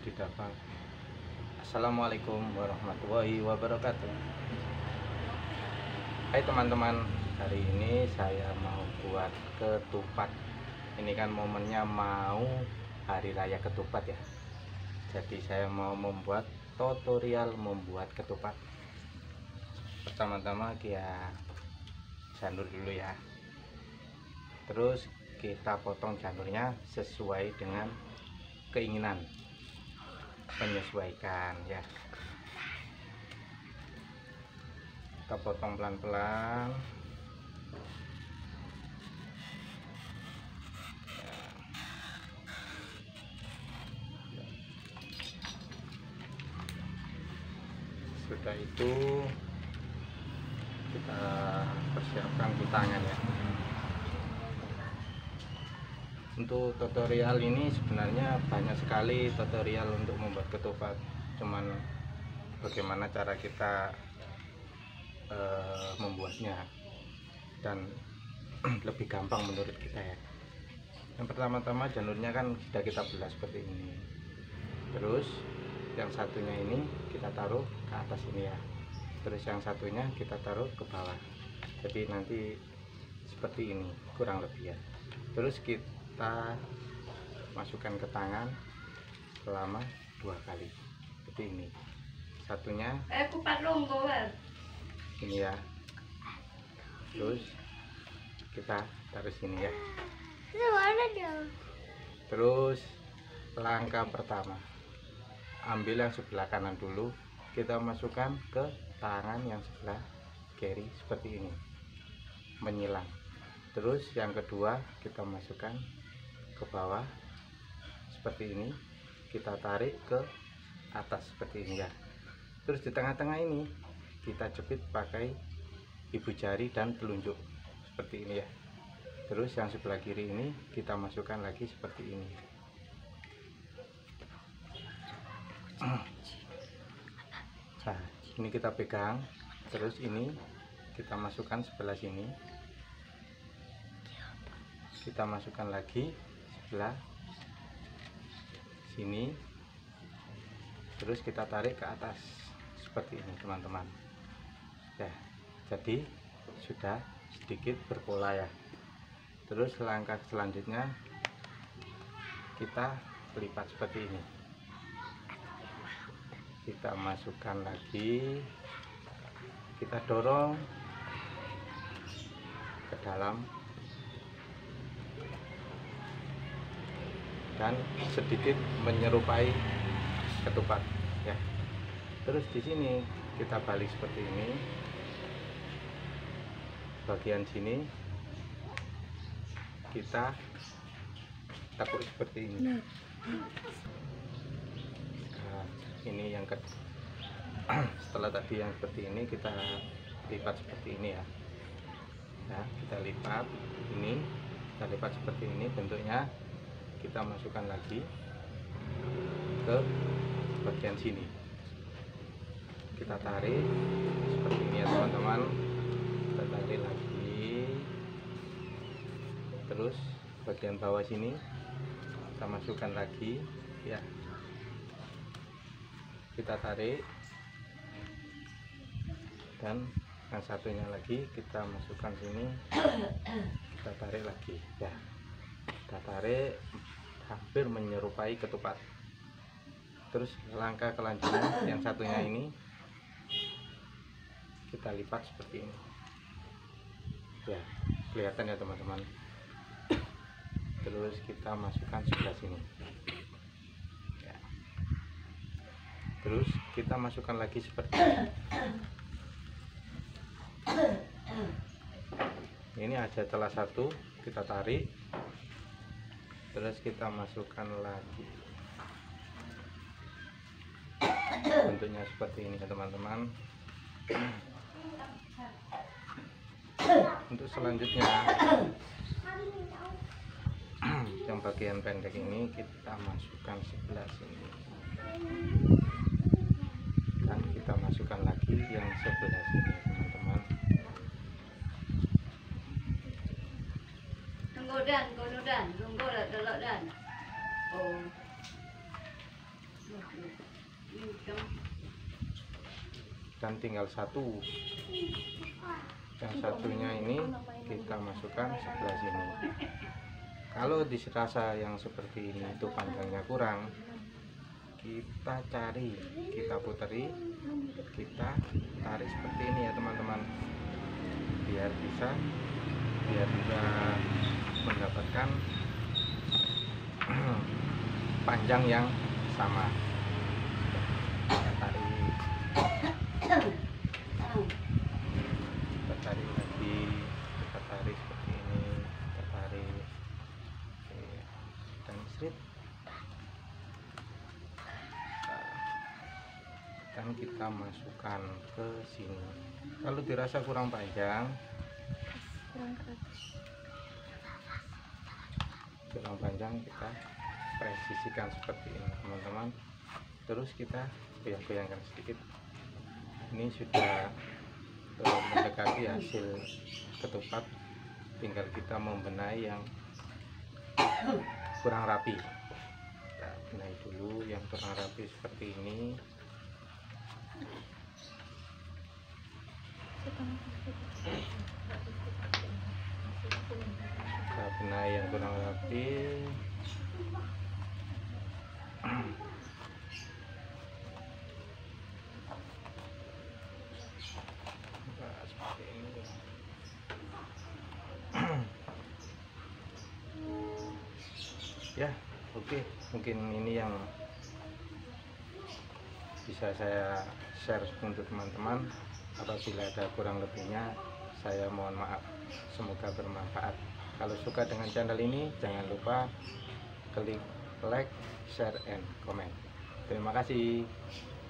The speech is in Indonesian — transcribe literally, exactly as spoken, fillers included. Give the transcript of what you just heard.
didaftar. Assalamualaikum warahmatullahi wabarakatuh. Hai teman-teman, hari ini saya mau buat ketupat. Ini kan momennya mau hari raya ketupat ya. Jadi saya mau membuat tutorial membuat ketupat. Pertama-tama ya janur dulu ya. Terus kita potong janurnya sesuai dengan keinginan, menyesuaikan ya. Kita potong pelan-pelan ya. Sudah itu kita persiapkan di tangan ya. Untuk tutorial ini sebenarnya banyak sekali tutorial untuk membuat ketupat, cuman bagaimana cara kita e, membuatnya dan lebih gampang menurut kita ya. Yang pertama-tama janurnya kan sudah kita belah seperti ini, terus yang satunya ini kita taruh ke atas ini ya, terus yang satunya kita taruh ke bawah, jadi nanti seperti ini kurang lebih ya. Terus kita kita masukkan ke tangan selama dua kali seperti ini. Satunya ini ya, terus kita taruh sini ya. Terus langkah pertama, ambil yang sebelah kanan dulu, kita masukkan ke tangan yang sebelah kiri seperti ini, menyilang. Terus yang kedua kita masukkan ke bawah seperti ini, kita tarik ke atas seperti ini ya. Terus di tengah-tengah ini kita jepit pakai ibu jari dan telunjuk seperti ini ya. Terus yang sebelah kiri ini kita masukkan lagi seperti ini. Nah, ini kita pegang, terus ini kita masukkan sebelah sini, kita masukkan lagi sebelah sini, terus kita tarik ke atas seperti ini teman-teman ya. Jadi sudah sedikit berpola ya. Terus langkah selanjutnya kita lipat seperti ini, kita masukkan lagi, kita dorong ke dalam dan sedikit menyerupai ketupat ya. Terus di sini kita balik seperti ini, bagian sini kita tekuk seperti ini. Nah, ini yang ke setelah tadi yang seperti ini kita lipat seperti ini ya. Nah, kita lipat ini, kita lipat seperti ini bentuknya. Kita masukkan lagi ke bagian sini, kita tarik seperti ini ya teman-teman. Kita tarik lagi, terus bagian bawah sini kita masukkan lagi ya, kita tarik, dan yang satunya lagi kita masukkan sini, kita tarik lagi ya. Kita tarik hampir menyerupai ketupat. Terus langkah kelanjutannya yang satunya ini kita lipat seperti ini ya, kelihatan ya teman-teman. Terus kita masukkan sebelah sini ya. Terus kita masukkan lagi seperti ini. Ini ada celah satu, kita tarik, terus kita masukkan lagi, bentuknya seperti ini ya teman-teman. Untuk selanjutnya yang bagian pendek ini kita masukkan sebelah sini dan kita masukkan lagi yang sebelah sini teman-teman. Dan, kono dan, tunggu lah, telok dan. Oh. dan tinggal satu, yang satunya ini kita masukkan sebelah sini. Kalau dirasa yang seperti ini itu panjangnya kurang, kita cari, kita puteri, kita tarik seperti ini ya teman-teman, biar bisa biar bisa mendapatkan panjang yang sama. Kita tarik, kita tarik lagi, kita tarik seperti ini, kita tarik. Oke, dan strip. Dan kita masukkan ke sini. Kalau dirasa kurang panjang, kurang panjang kita presisikan seperti ini teman-teman. Terus kita goyang-goyangkan sedikit. Ini sudah uh, mendekati hasil ketupat, tinggal kita membenahi yang kurang rapi. Kita benahi dulu yang kurang rapi seperti ini. Kita benahi yang kurang rapi. Nah, seperti ini. Ya, oke, mungkin ini yang bisa saya share untuk teman-teman. Apabila ada kurang lebihnya, saya mohon maaf. Semoga bermanfaat. Kalau suka dengan channel ini, jangan lupa klik like, share, and comment. Terima kasih.